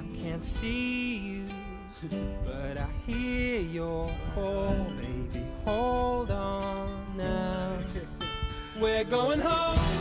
can't see you, but I hear your call, baby, hold on now. We're going home.